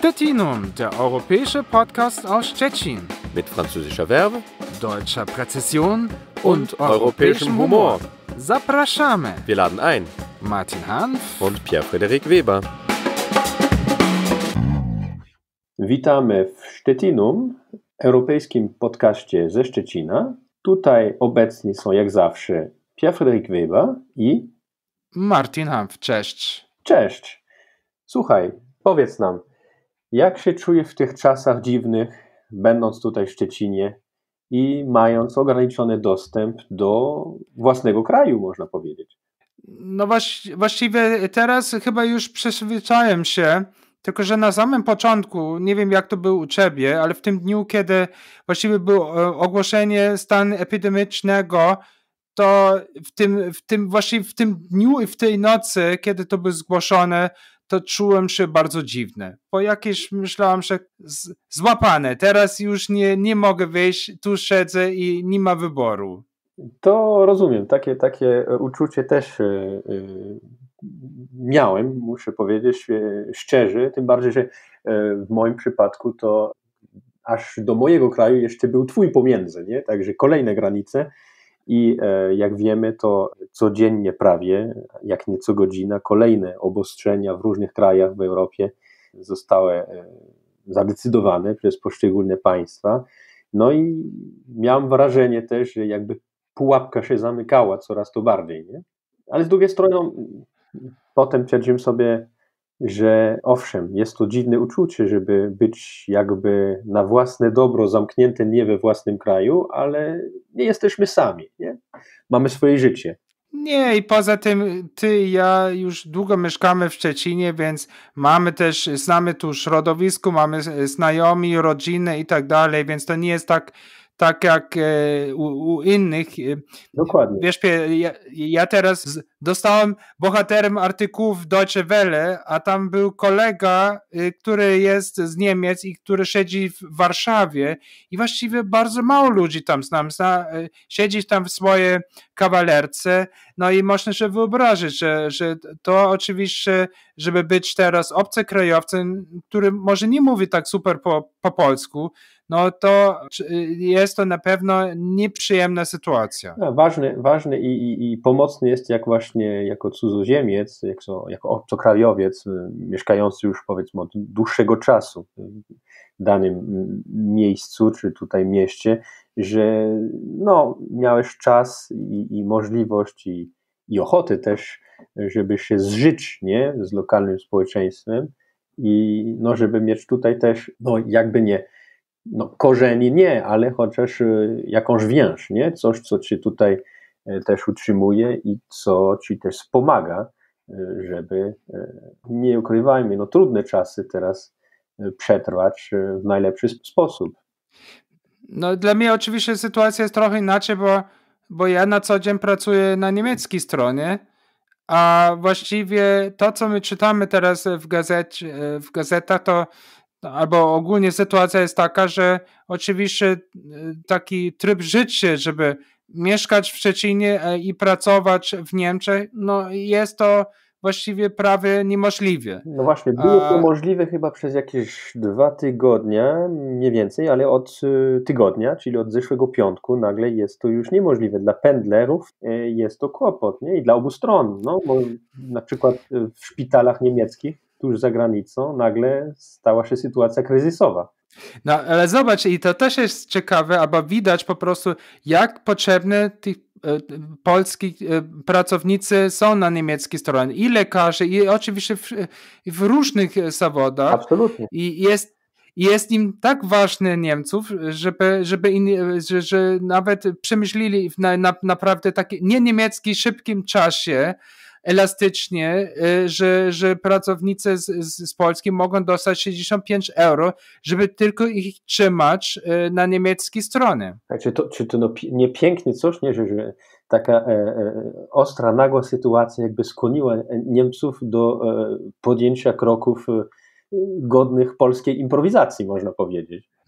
Stettinum, der europäische Podcast aus Stettin. Mit französischer Verbe, Deutscher Präzision und europäischem Humor. Zapraszamy. Wir laden ein. Martin Hanf Und Pierre-Frederik Weber. Witamy w Stettinum, europejskim podcaście ze Szczecina. Tutaj obecni są jak zawsze Pierre-Frederik Weber i Martin Hanf. Cześć. Cześć. Słuchaj, powiedz nam, jak się czujesz w tych czasach dziwnych, będąc tutaj w Szczecinie i mając ograniczony dostęp do własnego kraju, można powiedzieć? No właściwie teraz chyba już przyzwyczaiłem się, tylko że na samym początku, nie wiem jak to było u ciebie, ale w tym dniu, kiedy właściwie było ogłoszenie stanu epidemicznego, to w tym dniu i w tej nocy, kiedy to było zgłoszone, to czułem się bardzo dziwne. Po jakieś myślałem, że złapane. Teraz już nie mogę wyjść, tu siedzę i nie ma wyboru. To rozumiem. Takie uczucie też miałem, muszę powiedzieć szczerze. Tym bardziej, że w moim przypadku to aż do mojego kraju jeszcze był twój pomiędzy, nie? Także kolejne granice. I jak wiemy, to codziennie prawie, jak nie co godzina, kolejne obostrzenia w różnych krajach w Europie zostały zadecydowane przez poszczególne państwa. No i miałem wrażenie też, że jakby pułapka się zamykała coraz to bardziej, nie? Ale z drugiej strony potem twierdziłem sobie, że owszem, jest to dziwne uczucie, żeby być jakby na własne dobro zamknięte nie we własnym kraju, ale nie jesteśmy sami, nie? Mamy swoje życie. Nie, i poza tym ty i ja już długo mieszkamy w Szczecinie, więc znamy tu środowisko, mamy znajomi, rodzinę i tak dalej, więc to nie jest tak jak u innych. Dokładnie. Wiesz, ja teraz dostałem bohaterem artykułów w Deutsche Welle, a tam był kolega, który jest z Niemiec i który siedzi w Warszawie i właściwie bardzo mało ludzi tam siedzi tam w swojej kawalerce, no i można sobie wyobrazić, że to oczywiście, żeby być teraz obcokrajowcem, który może nie mówi tak super po polsku, no to jest to na pewno nieprzyjemna sytuacja. Ważny i pomocny jest jak właśnie jako cudzoziemiec, jako obcokrajowiec mieszkający już powiedzmy od dłuższego czasu w danym miejscu czy tutaj mieście, że no, miałeś czas i możliwość i ochotę też, żeby się zżyć, nie, z lokalnym społeczeństwem i no, żeby mieć tutaj też, no jakby nie, no korzeni nie, ale chociaż jakąś więź, nie, coś co cię tutaj też utrzymuje i co ci też wspomaga, żeby, nie ukrywajmy, no trudne czasy teraz przetrwać w najlepszy sposób. No dla mnie oczywiście sytuacja jest trochę inaczej, bo ja na co dzień pracuję na niemieckiej stronie, a właściwie to, co my czytamy teraz w gazetach, to albo ogólnie sytuacja jest taka, że oczywiście taki tryb życia, żeby mieszkać w Szczecinie i pracować w Niemczech, no jest to właściwie prawie niemożliwe. No właśnie, było to możliwe chyba przez jakieś 2 tygodnie, mniej więcej, ale od tygodnia, czyli od zeszłego piątku, nagle jest to już niemożliwe. Dla pendlerów jest to kłopot, nie? I dla obu stron, no, bo na przykład w szpitalach niemieckich, tuż za granicą, nagle stała się sytuacja kryzysowa. No, ale zobacz, i to też jest ciekawe, albo widać po prostu, jak potrzebne tych polskich pracownicy są na niemieckiej stronie. I lekarze, i oczywiście w różnych zawodach. Absolutnie. I jest im tak ważne Niemców, że nawet przemyśleli w naprawdę takie nie niemieckim, szybkim czasie, elastycznie, że pracownicy z Polski mogą dostać 65 euro, żeby tylko ich trzymać na niemieckiej stronie. Czy to nie pięknie coś, nie, że taka ostra, nagła sytuacja jakby skłoniła Niemców do podjęcia kroków godnych polskiej improwizacji, można powiedzieć.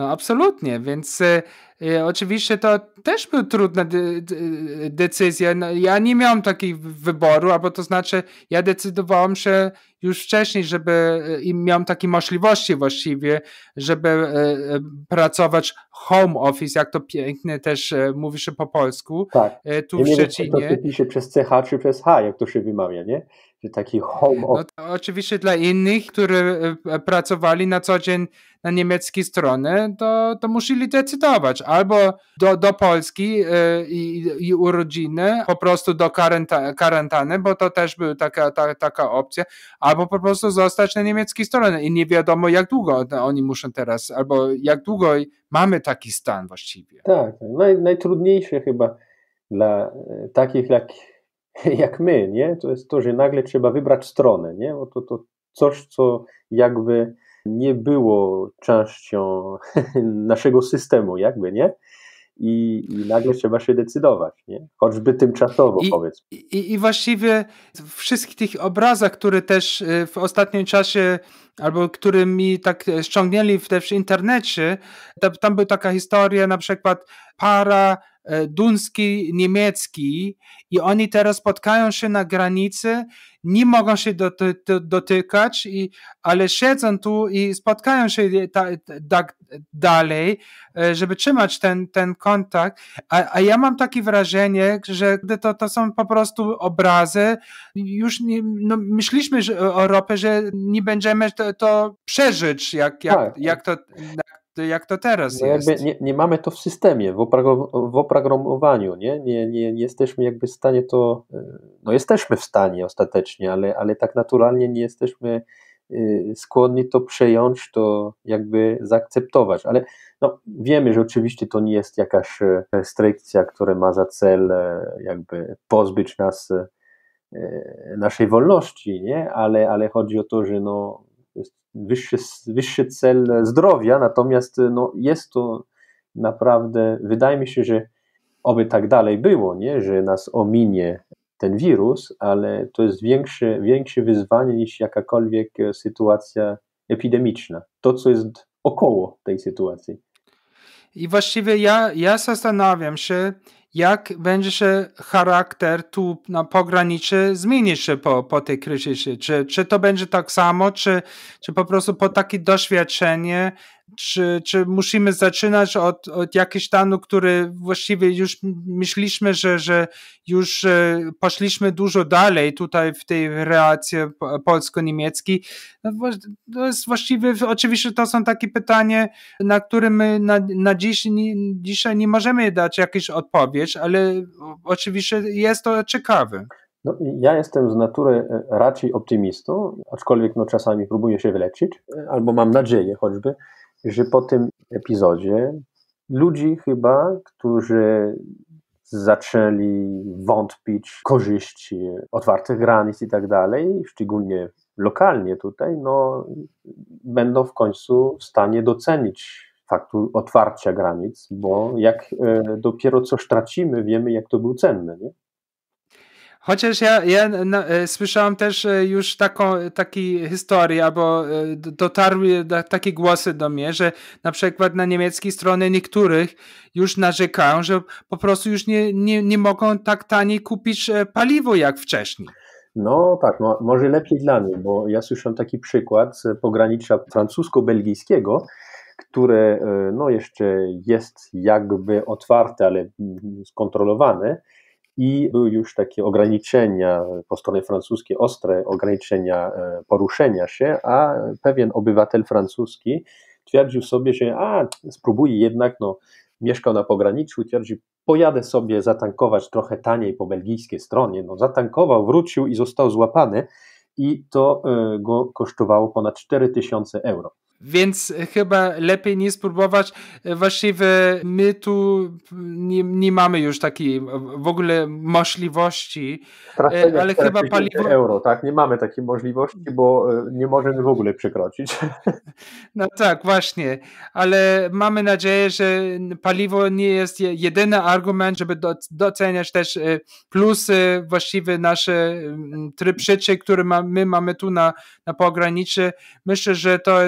No absolutnie, więc oczywiście to też była trudna decyzja. No, ja nie miałem takiego wyboru, albo to znaczy ja decydowałem się już wcześniej, żeby i miałem takie możliwości właściwie, żeby pracować home office, jak to pięknie też mówi się po polsku, Tak. tu Ja w nie wiem, czy to Szczecinie. się pisze przez CH czy przez H, jak to się wymawia, nie? Że taki home No office. to oczywiście dla innych, którzy pracowali na co dzień na niemieckiej stronie, to musieli decydować albo do Polski i urodziny, po prostu do kwarantanny, bo to też była taka opcja, albo po prostu zostać na niemieckiej stronie i nie wiadomo jak długo oni muszą teraz, albo jak długo mamy taki stan właściwie. Tak, najtrudniejsze chyba dla takich jak my, nie? To jest to, że nagle trzeba wybrać stronę, nie? Bo to coś, co jakby nie było częścią naszego systemu, jakby, nie? I nagle trzeba się decydować, nie? Choćby tymczasowo, powiedzmy. I właściwie w wszystkich tych obrazach, które też w ostatnim czasie, albo które mi tak ściągnęli też w internecie, tam była taka historia, na przykład para duński, niemiecki i oni teraz spotkają się na granicy, nie mogą się dotykać, ale siedzą tu i spotkają się tak dalej, żeby trzymać ten kontakt, a ja mam takie wrażenie, że to są po prostu obrazy, już myśleliśmy że Europę, że nie będziemy to przeżyć, jak to teraz no jest. Jakby nie mamy to w systemie, w oprogramowaniu, nie? Nie jesteśmy jakby w stanie to, no jesteśmy w stanie ostatecznie, ale tak naturalnie nie jesteśmy skłonni to przejąć, to jakby zaakceptować, ale no, wiemy, że oczywiście to nie jest jakaś restrykcja, która ma za cel jakby pozbyć nas naszej wolności, nie? Ale chodzi o to, że no jest wyższy cel zdrowia, natomiast no, jest to naprawdę, wydaje mi się, że oby tak dalej było, nie? Że nas ominie ten wirus, ale to jest większe wyzwanie niż jakakolwiek sytuacja epidemiczna. To, co jest około tej sytuacji. I właściwie ja zastanawiam się, jak będzie się charakter tu na pograniczu zmienić się po tej kryzysie. Czy to będzie tak samo, czy po prostu po takie doświadczenie, czy musimy zaczynać od jakiegoś stanu, który właściwie już myśleliśmy, że już poszliśmy dużo dalej tutaj w tej relacji polsko-niemieckiej. No, to jest właściwie, oczywiście to są takie pytania, na które my na dzisiaj nie możemy dać jakiejś odpowiedź, ale oczywiście jest to ciekawe. No, ja jestem z natury raczej optymistą, aczkolwiek no, czasami próbuję się wyleczyć, albo mam nadzieję choćby, że po tym epizodzie ludzi chyba, którzy zaczęli wątpić w korzyści otwartych granic i tak dalej, szczególnie lokalnie tutaj, no, będą w końcu w stanie docenić faktu otwarcia granic, bo jak dopiero coś tracimy, wiemy jak to było cenne, nie? Chociaż ja słyszałem też już takie historie, albo dotarły takie głosy do mnie, że na przykład na niemieckiej stronie niektórych już narzekają, że po prostu już nie mogą tak taniej kupić paliwo jak wcześniej. No tak, no, może lepiej dla mnie, bo ja słyszałem taki przykład z pogranicza francusko-belgijskiego, które no, jeszcze jest jakby otwarte, ale skontrolowane. I były już takie ograniczenia po stronie francuskiej, ostre ograniczenia poruszenia się, a pewien obywatel francuski twierdził sobie, że spróbuję jednak, no, mieszkał na pograniczu, twierdził, pojadę sobie zatankować trochę taniej po belgijskiej stronie. No, zatankował, wrócił i został złapany i to go kosztowało ponad 4000 euro. Więc chyba lepiej nie spróbować. Właściwie my tu nie mamy już takiej w ogóle możliwości, ale chyba paliwo... euro, tak? Nie mamy takiej możliwości, bo nie możemy w ogóle przekroczyć. No tak, właśnie, ale mamy nadzieję, że paliwo nie jest jedyny argument, żeby doceniać też plusy właściwie nasze tryb życia, który my mamy tu na pograniczu. Myślę, że to jest też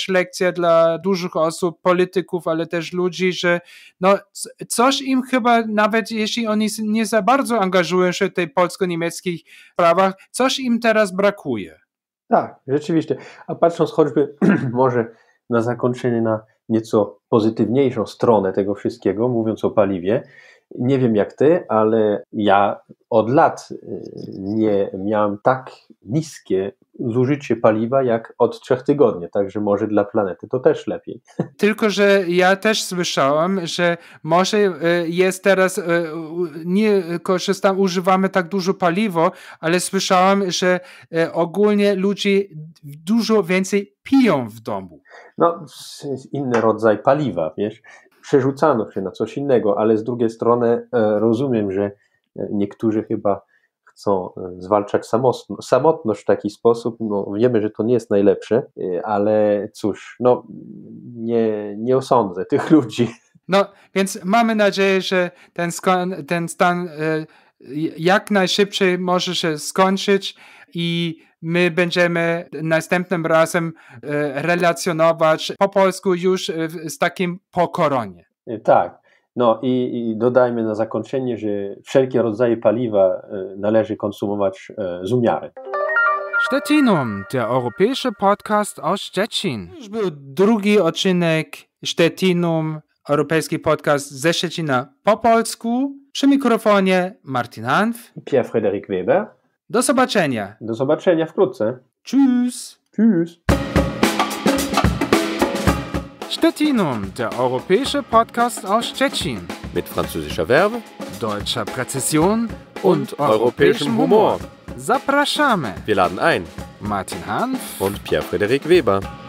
też lekcja dla dużych osób, polityków, ale też ludzi, że no, coś im chyba, nawet jeśli oni nie za bardzo angażują się w tej polsko-niemieckich sprawach, coś im teraz brakuje. Tak, rzeczywiście. A patrząc choćby może na zakończenie, na nieco pozytywniejszą stronę tego wszystkiego, mówiąc o paliwie, nie wiem jak ty, ale ja od lat nie miałem tak niskie zużycie paliwa jak od 3 tygodni, także może dla planety to też lepiej. Tylko, że ja też słyszałem, że może jest teraz, nie korzystam, używamy tak dużo paliwa, ale słyszałem, że ogólnie ludzie dużo więcej piją w domu. No, inny rodzaj paliwa, wiesz, przerzucano się na coś innego, ale z drugiej strony rozumiem, że niektórzy chyba chcą zwalczać samotność w taki sposób. No, wiemy, że to nie jest najlepsze, ale cóż, no, nie osądzę tych ludzi. No, więc mamy nadzieję, że ten stan jak najszybciej może się skończyć i my będziemy następnym razem relacjonować po polsku już z takim po koronie. Tak. No i dodajmy na zakończenie, że wszelkie rodzaje paliwa należy konsumować z umiarem. Stettinum, der europäische Podcast aus Szczecin. Już był drugi odcinek Stettinum, europejski podcast ze Szczecina po polsku. Przy mikrofonie Martin Hanf. Pierre-Frédéric Weber. Do zobaczenia. Do zobaczenia wkrótce. Tschüss. Tschüss. Stettinum, der europäische Podcast aus Szczecin. Mit französischer Verbe, Deutscher Präzision und europäischem Humor. Zapraszamy. Wir laden ein. Martin Hanf Und Pierre-Frédéric Weber.